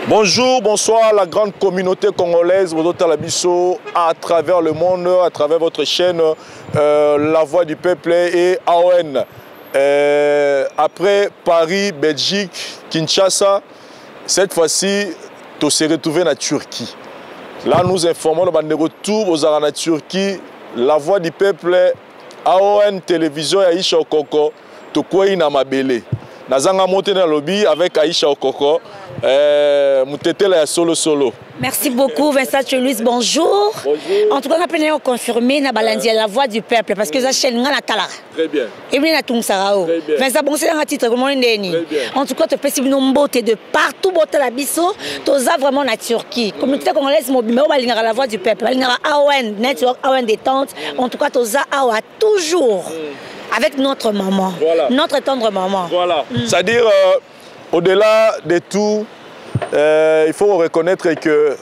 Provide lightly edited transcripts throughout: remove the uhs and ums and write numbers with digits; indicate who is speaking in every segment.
Speaker 1: Bonjour, bonsoir la grande communauté congolaise, à travers le monde, à travers votre chaîne La Voix du Peuple et AON. Après Paris, Belgique, Kinshasa, cette fois-ci, tu s'est retrouvé en Turquie. Là, nous informons de retour aux en Turquie, La Voix du Peuple, AON, télévision et Aïcha Okoko, tu quoi in Amabele. Nazanga monté dans le lobby avec Aïcha Okoko. Solo.
Speaker 2: Merci beaucoup Vincent Tcheluis, bonjour. En tout cas, on a confirmé La Voix du Peuple parce que la chaîne est
Speaker 1: très bien.
Speaker 2: Et bien, Vincent, bon, c'est un titre comment en tout cas, tu peux si une beauté de partout, beauté la bisso, tu as vraiment la Turquie. Communauté congolaise mobile, La Voix du Peuple, AON, Network, AON détente. En tout cas, tu as toujours avec notre maman, notre tendre maman.
Speaker 1: Voilà. C'est-à-dire, au-delà de tout, il faut reconnaître que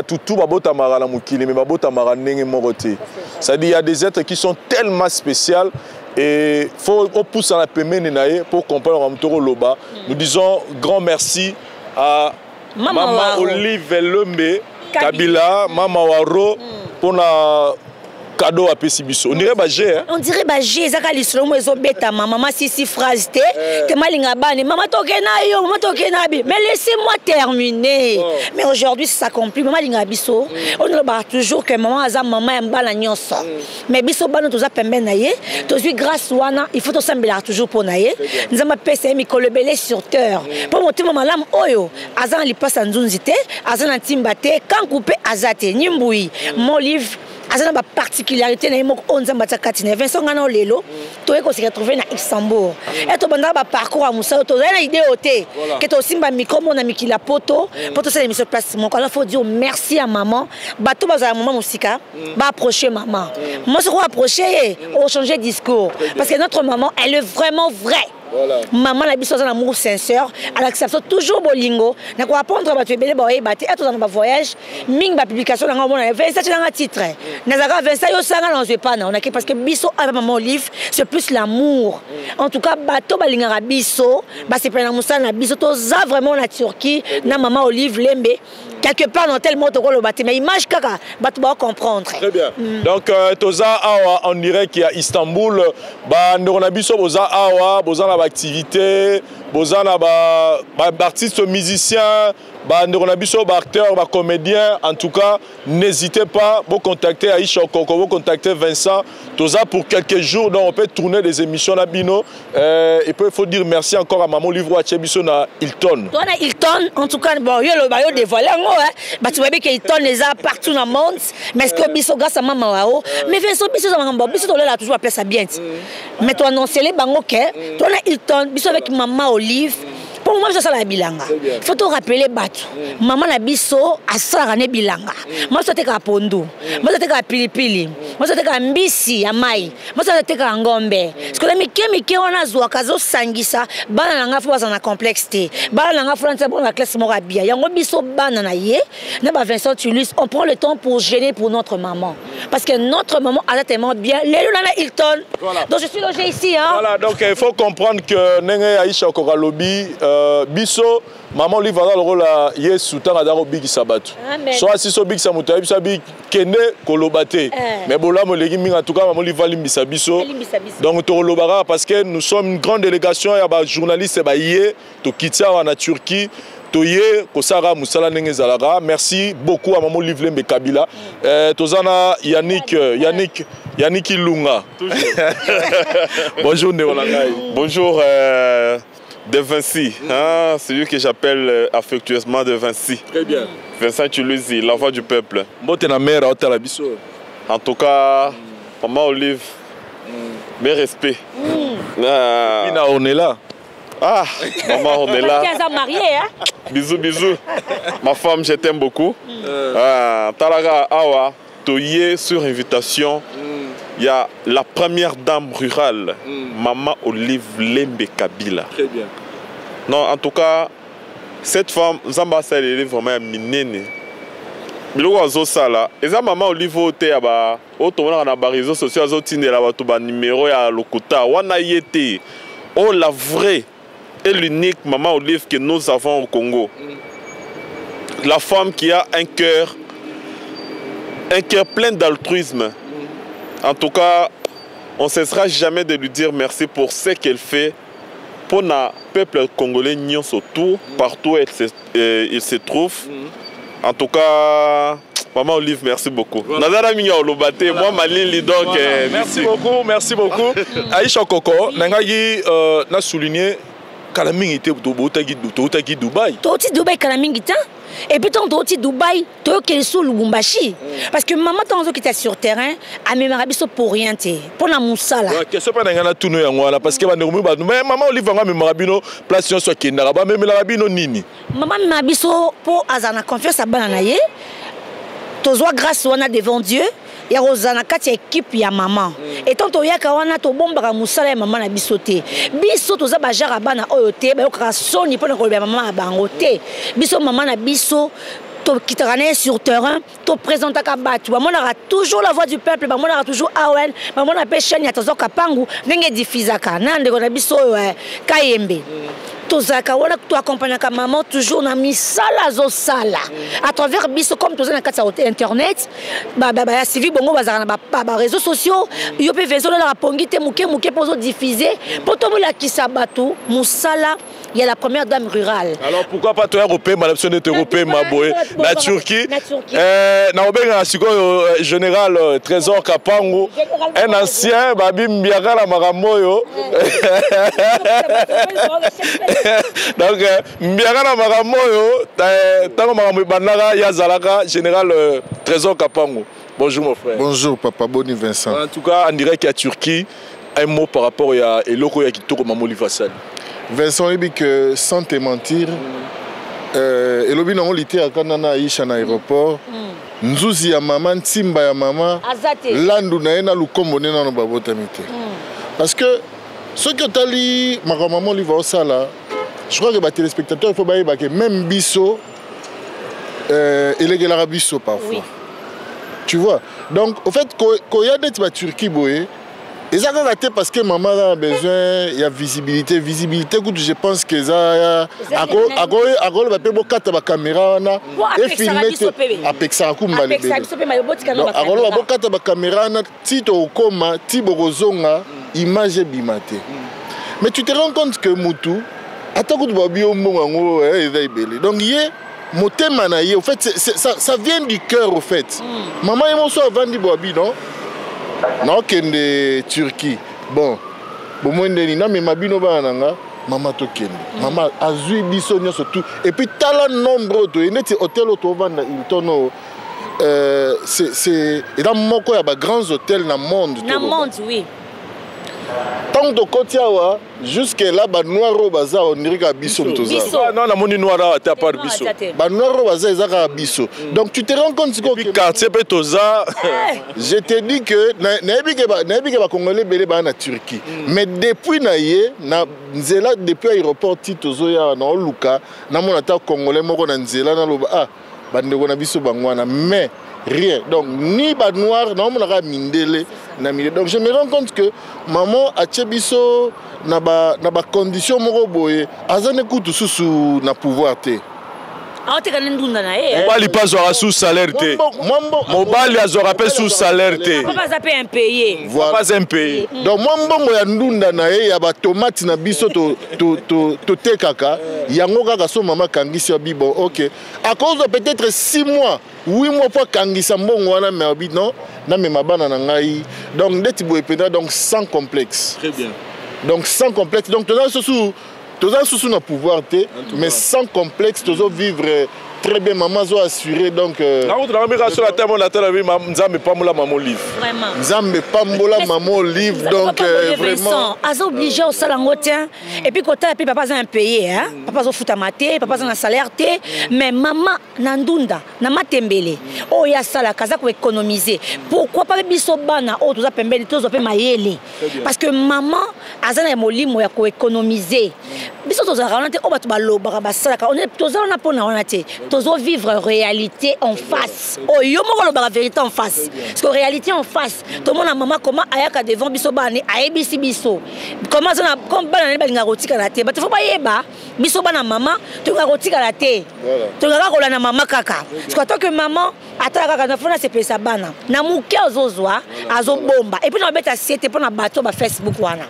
Speaker 1: c'est-à-dire il y a des êtres qui sont tellement spéciaux et il faut pousser à la pemene pour comprendre loba. Nous disons grand merci à Maman Olive Lembe Kabila, Maman Waro pour la cadeau à Pessibiso. On dirait Bagé, hein?
Speaker 2: On dirait Bagé, ça quand slow mo bêta maman si phrase te malinga bani maman tokena yo maman tokena bi mais laissez-moi terminer. Mais aujourd'hui ça s'accomplit maman linga biso on le bat toujours que maman aza maman mbala nyonso mais biso bano toza pembe na ye tozui grâce wana il faut to sambela toujours pour na ye nzamba pesa mi kolebele sur terre pour motima malam oyo aza li passa nzunzi te aza na timba te quand coupé azate nyimbuyi mon livre azana ba particularité na yemo onza matakati na Vincent ngana lelo to eko se retrouver na Istanbul et to banda ba parcours à Moussa to na idée oté que to simba micro mona mikila poto poto ça émission place mon alors faut dire merci à maman ba to baza maman musika ba approcher maman moi se approcher on changer discours parce que notre maman elle est vraiment vraie. Voilà. Maman la biso un amour sincère, elle accepte toujours bolingo. Na ko apprendre ba tebele ba oyeba te eto dans ba voyage, ming ba publication na ngomona Vincent na nga titre. Na zaka Vincent yo sanga na pas na on a parce que biso avec maman Olive, c'est plus l'amour. En tout cas bato balinga biso, ba c'est pas na musala na biso to za vraiment na Turquie, na maman Olive Lembe. Quelque part dans tel mot le bâti mais image kaka bato ba comprendre. Très bien.
Speaker 1: Donc toza awa on dirait qu'il y a Istanbul, ba ndona biso boza awa, boza na activité, bozana ba artistes musiciens, acteurs, comédiens. En tout cas, n'hésitez pas à contacter Aïcha Okoko, contacter Vincent. Tout ça pour quelques jours, donc on peut tourner des émissions à Bino. Et puis il faut dire merci encore à Maman Livre Achebiso na Hilton.
Speaker 2: Toi na Hilton, en tout cas, bon, yo le bayo dévoilé bah tu vois bien que Hilton les a partout dans le monde. Mais est-ce que biso grâce à Maman Wao, mais Vincent biso dans Mambo, biso là toujours appelé ça bien. Mais toi annoncer les bango que toi na Hilton, biso avec Maman Olive. Pour moi, je suis la bilanga. Il faut te rappeler Batu. Maman na biso a sarane bilanga. Moi, je suis à Pondo. Moi, je suis à Pilipili. Moi, je suis à Mbisi, à Mai. Moi, je suis à Ngombe. Parce que les Mike, on a zoa kazo sangisa. Bana nga faut dans la complexité. Bana nga faut dans la classe morabia. Yango biso bana na ye. Na ba Vincent Tcheluis, on prend le temps pour gêner pour notre maman. Parce que notre maman a tellement bien. Les Luna Hilton. Donc je suis logé ici. Hein.
Speaker 1: Voilà, donc il faut comprendre que Nenge Aïcha Okokalobi. Biso maman lui va dans le rôle à Yesu tant à daro big sabatu soit si so big samuta biso big kende kolobate mais bola mo legi minga en tout cas maman lui va limbisa biso donc to lobara parce que nous sommes une grande délégation ya ba journaliste ba yé to kitia en Turquie to yé ko sara musala ndenge zalaga merci beaucoup à maman Livre Lembe Kabila tozana Yannick Ilunga bonjour Néolangai
Speaker 3: bonjour de Vinci, hein, celui que j'appelle affectueusement de Vinci.
Speaker 1: Très bien.
Speaker 3: Vincent Tcheluis, la voix du peuple.
Speaker 1: En
Speaker 3: tout cas, Maman Olive, mes respects.
Speaker 1: On est là.
Speaker 3: Ah, maman, on est là.
Speaker 2: Marié, hein?
Speaker 3: Bisous, bisous. Ma femme, je t'aime beaucoup. Talaga Awa, Toye sur invitation. Il y a la première dame rurale, Maman Olive Lembe Kabila.
Speaker 1: Très bien.
Speaker 3: Non, en tout cas, cette femme, Zamba, elle est vraiment minée. Biloko azosala eza Maman Olive ote aba otomona na ba réseaux sociaux azotindela bato ba numéro ya lokuta wana yete la vraie et l'unique Maman Olive que nous avons au Congo. la femme qui a un cœur plein d'altruisme. En tout cas, on ne cessera jamais de lui dire merci pour ce qu'elle fait pour le peuple congolais autour, partout où il se trouve. En tout cas, Maman Olive, merci beaucoup. Voilà. Moi, Malili, donc.
Speaker 1: Merci beaucoup. Aïcha Koko, Nangayi n'a souligné Kalamingi était au Dubaï.
Speaker 2: Toti Dubaï Kalamingi et puis tant Toti Dubaï, toi qui es sous Lubumbashi. Parce que maman tant qui était sur terrain, à mes marabiso pour rien pour la moussala.
Speaker 1: Qu'est-ce que tu as tout nous là parce que mais maman Olive va me marabino place sur qui n'a pas même la rabino nini. Maman
Speaker 2: marabiso pour azana confiance à bananaye. Tozwa grâce wana devant Dieu. Ya rozana kati équipe ya maman et tant toyaka wana to bombaka musala ya maman na bisote biso toza ba jara bana oyo te ba yoka soni pona ko ba maman bango te biso maman na biso to kitana sur terrain to présentaka batu ba monaka toujours la voix du peuple ba monaka toujours awen ba mona pe chaîne ya tozo kapangu ndenge diffusaka nande ko na biso kayembe tozaka wana to accompagnaka maman toujours na misala zo sala à travers biso comme toza na kati ya internet ba suivi bongo bazaka na ba réseaux sociaux yo pe vezo la pongi te muke pozo diffuser poto la kisabatu musala il y a la première dame rurale.
Speaker 1: Alors pourquoi pas toi européen madame sonnet européen maboé na Turquie na obenga sikoyo général Trésor Kapangu un ancien babi mbiaka la maramoyo donc mbiaka maramoyo tango maramoyo bandaka ya zalaka général Trésor Kapangu. Bonjour mon frère.
Speaker 4: Bonjour papa Boni Vincent.
Speaker 1: En tout cas en direct à Turquie, un mot par rapport à Eloko ya Kitoko Mamoli Vassal.
Speaker 4: Vincent il dit que sans te mentir elobi nango lité akana Aïcha na aéroport nzuzi ya maman ntimba ya maman landu na ena lukombo nena no babotami te. Parce que ce que tali maman Olive osala je crois que les téléspectateurs, il faut que même Bisso, il est la Bisso parfois. Oui. Tu vois. Donc, au fait, quand il y a des Turquie, ils ont raté parce que maman a besoin, il y a visibilité. Visibilité, je pense que ça a la caméra et filmer avec ça. Image bimate. Mais tu te rends compte que Moutou, donc, en fait, ça vient du cœur, au fait. Maman et mon soeur vendent du boabi, non? Non, qu'il de Turquie. Bon, mais maman tokende. Maman a joué bisogno surtout. Et puis, t'as le nombre de hôtels autovanda, il tourne. C'est dans mon coin, il y a grands hôtels dans le monde.
Speaker 2: Dans le monde, oui.
Speaker 4: Tant de Kotiawa, jusque là, noir au bazar, on dirait qu'à Bisso.
Speaker 1: Non, la monnaie noire, t'as pas de Bisso.
Speaker 4: Noir au bazar, ils ont Bisso. Donc tu te rends compte que.
Speaker 1: Quartier Petoza.
Speaker 4: Je te dis que, n'ayez pas Congolais belé en Turquie. Mais depuis Naye, depuis l'aéroport Titozoya, dans Luka, na mon attaque Congolais, moi, on a Nzela, na loba, ah, bande na Bisso bangwana, mais rien. Donc ni bas noir, non, on a mindele. Donc je me rends compte que maman a Tchebiso n'a pas condition moroboye azane kutu susu na pouvoir te.
Speaker 1: Mobali pas aura sous salaire te. Mobali aura pas sous salaire te.
Speaker 2: Pas impayé.
Speaker 1: Voilà. Pas impayé.
Speaker 4: Donc moi mbongo ya ndunda na ye ya ba tomate na biso to tekaka yango kaka so maman kangisi ya bibo OK. À cause de peut-être 6 mois, 8 mois pour kangisa mbongo wana mais abi non na me mabana na ngai. Donc ndeti boye penda donc sans complexe.
Speaker 1: Très bien.
Speaker 4: Donc sans complexe. Donc tous sous nos pouvoir, mais sans complexe, tous vivre très bien, maman a assuré donc. Nzambe pambola maman Olive donc vraiment.
Speaker 2: As obligé au salangotien et puis quand puis papa a un payé hein, papa a foutu maté, papa a un salaire té, mais maman nandunda, na matembele. Oh ya sala kaza ko économiser. Pourquoi pas biso bana oh tous a pembele tous a pe mayele. Parce que maman azana molimo ya ko économiser. biso tozalaka wana te o bato balobaka basalaka tozala na mpona wana te tozovivre réalité en face oyo moko olobaka vérité en face parce que réalité en face tomona mama comment ayaka devant biso bana ayebisi biso comment ça comme bana balinga kotikala te bato fo bayeba biso bana mama tolinga kotikala te tolingaka kolanda mama kaka parce que tant que maman atalaka kaka nafona sepesa bana na moke azozwa azobomba et puis na beta siete mpona bato ba Facebook wana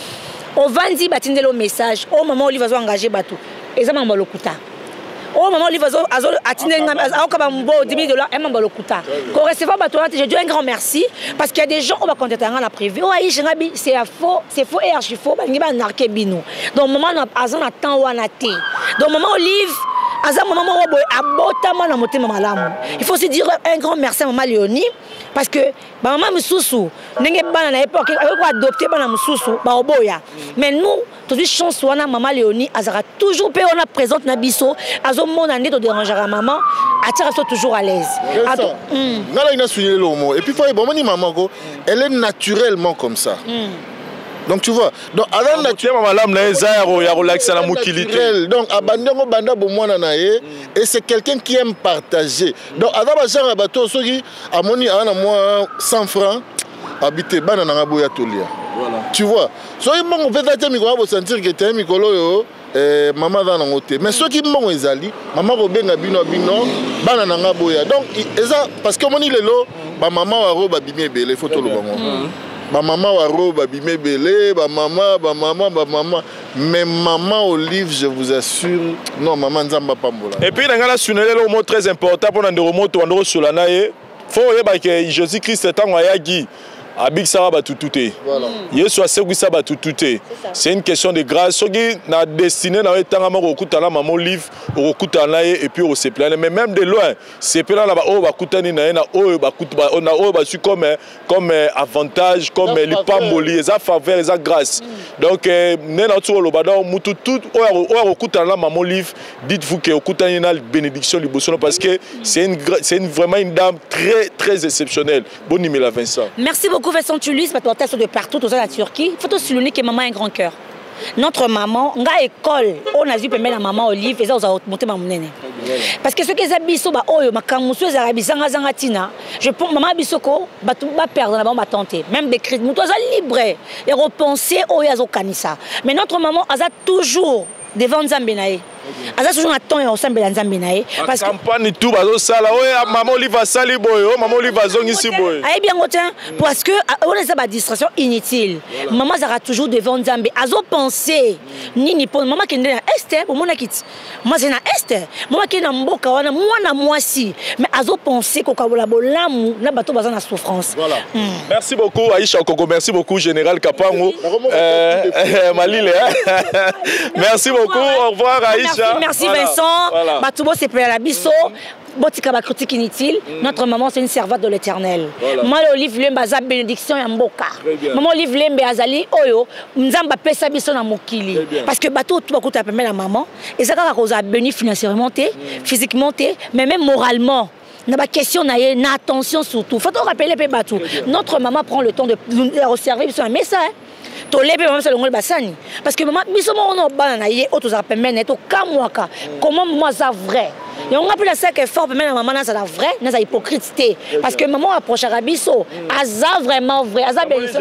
Speaker 2: ovandi batindelo message o maman Olive azo engagé bato ezama mbalokuta o maman Olive azo atindelo akaba mbo $10 000 mamba lokuta ko recevoir bato là je dis un grand merci parce qu'il y a des gens on va contacter en privé o ayi ngabi c'est faux et archi faux ba ngiba narke bino donc maman azana temps wana te donc maman Olive aza maman robo abotama na motema malamu il faut se dire un grand merci à maman Léonie parce que maman mususu ndenge bana na époque avec quoi adopter bana mususu ba oboya mais nous toute chance wana maman Léonie azara toujours pe on a présente na biso azo mona ndeto déranger maman atira so toujours à l'aise
Speaker 4: ngala ina souligner le mot et puis faut bon ni maman ko elle est naturellement comme ça donc tu vois donc avant
Speaker 1: nature malam na ezaro ya relaxer la mukilité
Speaker 4: donc abandengo banda bo mwana na ye et c'est quelqu'un qui aime partager donc avant ba genre bato soki amoni ana moi 100 francs habiter bana na boya tolia voilà tu vois so imongo peut-être mi ko sentir que t'es mikolo yo maman va na ngote mais soki mbongo ezali maman ko benga bino bana na boya donc eza parce que moni lelo ba maman wa ro ba bimé belé photo lo bango ba maman wa ro ba bimé belé ba maman mais maman Olive je vous assure non maman nzamba pambola
Speaker 1: et puis ngala sunele le mot très important pour ndero moto ndero solana ye faut yeba que Jésus Christ tango ayagi Abik Saraba tout. Yesu asegwisa ba tout. C'est une question de grâce. Soki na destiné na etanga ma kokutana maman Olive okutana et puis au seplane mais même de loin c'est là là o ba kutani na o ba kutuba on a o ba su comme avantage comme les pamboli les faveur les grâce. Donc nena tu lo ba donc mutu tout o okutana maman Olive dites-vous que okutani na bénédiction liboso parce que c'est vraiment une dame très exceptionnelle. Bon numéro Vincent.
Speaker 2: Merci beaucoup Vincent Tullis, parce de partout dans la Turquie. Il faut aussi souligner que maman a un grand cœur. Notre maman, on a école, on a vu que la maman Olive et ça on a monté ma monnaie. Parce que ce que zabiso ba oyo makamusu ezarabisanga zangatina, je pense maman bisoko ba perdre la maman tante, même des cris, nous ça libre et repenser oyo azokanisa. Mais notre maman a toujours devant Nzambe nae. Aza toujours attend et ensemble Nzambe nae
Speaker 1: parce que campagne tout bazo sala oya maman Olive sali boyo maman Olive zongi boyo.
Speaker 2: Aïe bien ngotin parce que on a ba distraction inutile. Maman sera toujours devant Nzambe. Azo penser nini pour maman qui est Esther pour mon akiti. Moi c'est na Esther. Maman qui est na mboka wana mwana mwasi mais azo penser ko kabola bolamu na bato baza na souffrance.
Speaker 1: Voilà. Merci beaucoup Aïcha Okoko, merci beaucoup général Kapango. Malile. Merci beaucoup. Au revoir Aïcha.
Speaker 2: Merci Vincent. Batoubo c'est pour la biso. Botika ba critique inutile. Notre maman c'est une servante de l'Éternel. Moi Olive Lembe aza bénédiction ya mboka. Maman Olive Lembe azali oyo nzamba pesa biso na mokili. Parce que bateau tout beaucoup t'appelle la maman et ça ka cause béni financièrement physiquement mais même moralement. Na ba question na attention surtout. Faut te rappeler pe bateau. Notre maman prend le temps de nous servir sur un message. Parce que maman, comment moi ça vrai? Et on rappelle ça que fort mais maman ça la vrai, na hypocrite parce que maman approche Arabiso, aza vraiment vrai, aza bénédiction.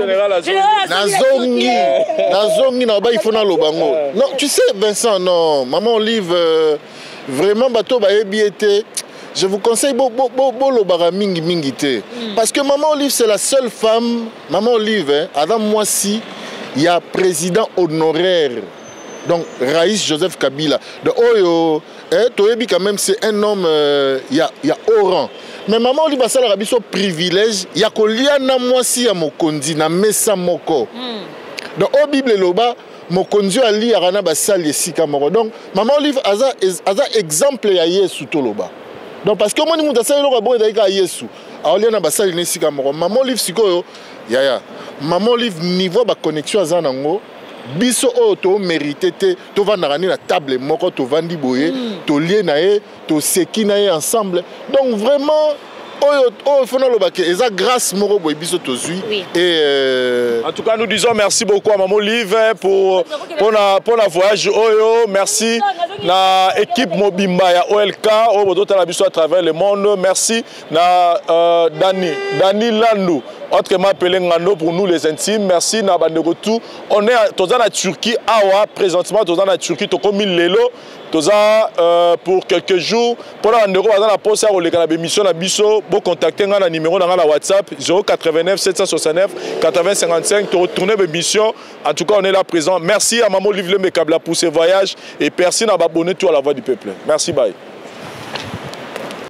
Speaker 4: Nazongi na ba il faut na lobango. Non, tu sais Vincent non, maman Olive vraiment bateau ba ebiete. Je vous conseille Bolobara mingi te. Parce que maman Olive c'est la seule femme, maman Olive Adam Moissi il y a président honoraire donc Raïs Joseph Kabila de Oyo Toyebi quand même c'est un homme il y a haut rang mais maman Olive ça la biso privilège il y a koliana Moissi ya mokondi na mesa moko donc au Bible loba mokonzi ali arana basali esika moko donc maman Olive aza exemple ya Yesu toloba donc parce que moi ni muta sala loba daika Yesu aoliana basali nesika moko maman Olive sikoyo yaya maman Olive niveau ba connexion azanango biso o to mérité te to vandaka ni la table moko to vandi boye to lié na ye to seki na ye ensemble donc vraiment il faut nous que eza grâce moro boy biso tozui et
Speaker 1: en tout cas nous disons merci beaucoup à Maman Olive pour la voyage oyo. Merci na équipe Mobimba ya OLK au boto la biso à travers le monde. Merci na Dani Landou autrement appelé Ngando pour nous les intimes. Merci na bandeko tout. On est dans la Turquie awa présentement dans la Turquie to comme lelo pour quelques jours pour la bandeko dans la poste à la émission na biso bo contacter nga na numéro dans la WhatsApp 089 769 80 55 to retourner l'émission. En tout cas on est là présent. Merci à Maman Olive Le Mekabla pour ce voyage et merci na abonner tout à la Voix du Peuple. Merci bye.